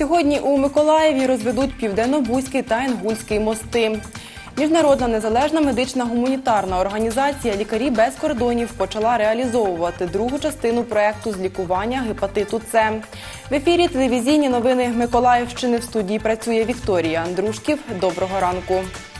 Сьогодні у Миколаєві розведуть Південно-Бузький та Інгульський мости. Міжнародна незалежна медична гуманітарна організація «Лікарі без кордонів» почала реалізовувати другу частину проєкту з лікування гепатиту С. В ефірі телевізійні новини Миколаївщини. В студії працює Вікторія Андрушків. Доброго ранку.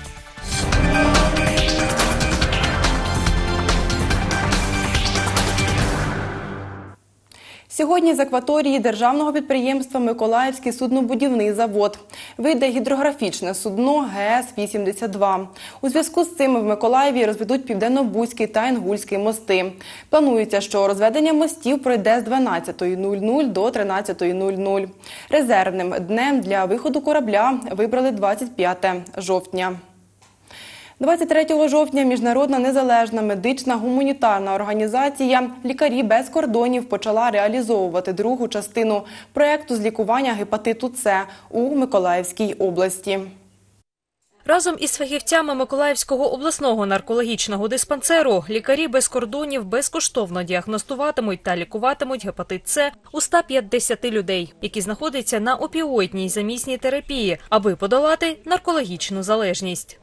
Сьогодні з акваторії державного підприємства «Миколаївський суднобудівний завод» вийде гідрографічне судно ГС-82. У зв'язку з цим в Миколаєві розведуть Південно-Бузький та Інгульський мости. Планується, що розведення мостів пройде з 12:00 до 13:00. Резервним днем для виходу корабля вибрали 25 жовтня. 23 жовтня Міжнародна незалежна медична гуманітарна організація «Лікарі без кордонів» почала реалізовувати другу частину проєкту з лікування гепатиту С у Миколаївській області. Разом із фахівцями Миколаївського обласного наркологічного диспансеру «Лікарі без кордонів» безкоштовно діагностуватимуть та лікуватимуть гепатит С у 150 людей, які знаходяться на опіоїдній замісній терапії, аби подолати наркологічну залежність.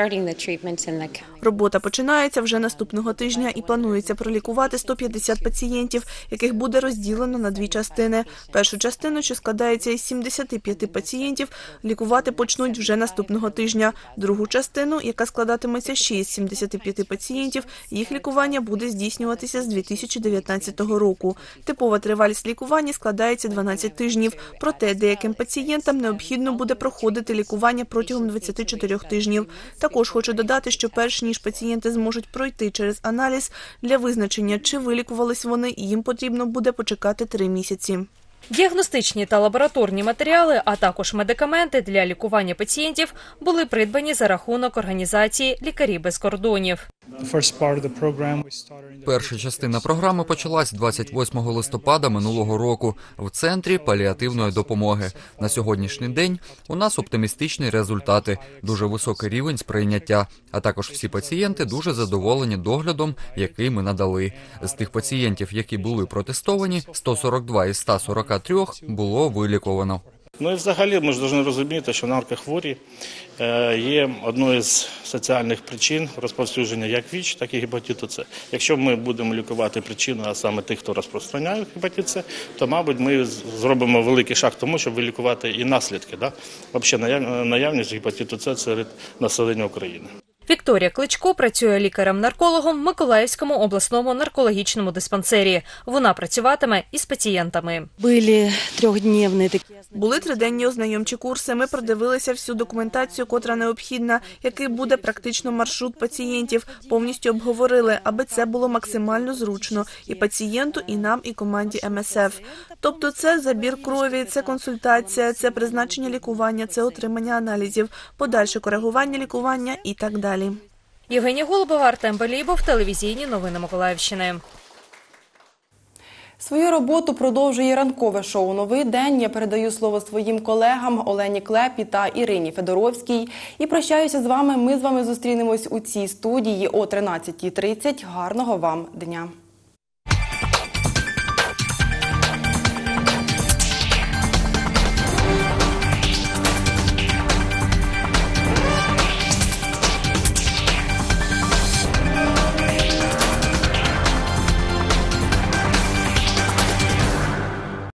Робота починається вже наступного тижня і планується пролікувати 150 пацієнтів, яких буде розділено на дві частини. Першу частину, що складається із 75 пацієнтів, лікувати почнуть вже наступного тижня. Другу частину, яка складатиметься ще із 75 пацієнтів, їх лікування буде здійснюватися з 2019 року. Типова тривалість лікування складається 12 тижнів, проте деяким пацієнтам необхідно буде проходити лікування протягом 24 тижнів. Також хочу додати, що перш ніж пацієнти зможуть пройти через аналіз, для визначення, чи вилікувались вони, їм потрібно буде почекати 3 місяці. Діагностичні та лабораторні матеріали, а також медикаменти для лікування пацієнтів були придбані за рахунок організації «Лікарі без кордонів». Перша частина програми почалась 28 листопада минулого року в Центрі паліативної допомоги. На сьогоднішній день у нас оптимістичні результати, дуже високий рівень сприйняття, а також всі пацієнти дуже задоволені доглядом, який ми надали. З тих пацієнтів, які були протестовані, 142 із 143 було виліковано. Ну і взагалі ми ж повинні розуміти, що наркохворі є одною з соціальних причин розповсюдження як ВІЧ, так і гепатиту С. Якщо ми будемо лікувати причину, а саме тих, хто розпространяє гепатит С, то, мабуть, ми зробимо великий шаг тому, щоб вилікувати і наслідки, взагалі наявність гепатиту С серед населення України. Вікторія Кличко працює лікарем-наркологом в Миколаївському обласному наркологічному диспансері. Вона працюватиме із пацієнтами. Були 3-денні ознайомчі курси. Ми продивилися всю документацію, котра необхідна, який буде практично маршрут пацієнтів. Повністю обговорили, аби це було максимально зручно і пацієнту, і нам, і команді МСФ. Тобто це забір крові, це консультація, це призначення лікування, це отримання аналізів, подальше коригування лікування і так далі. Євгенія Голубова, Артем Балібов, телевізійні новини Миколаївщини. Свою роботу продовжує ранкове шоу «Новий день». Я передаю слово своїм колегам Олені Клепі та Ірині Федоровській. І прощаюся з вами. Ми з вами зустрінемось у цій студії о 13:30. Гарного вам дня.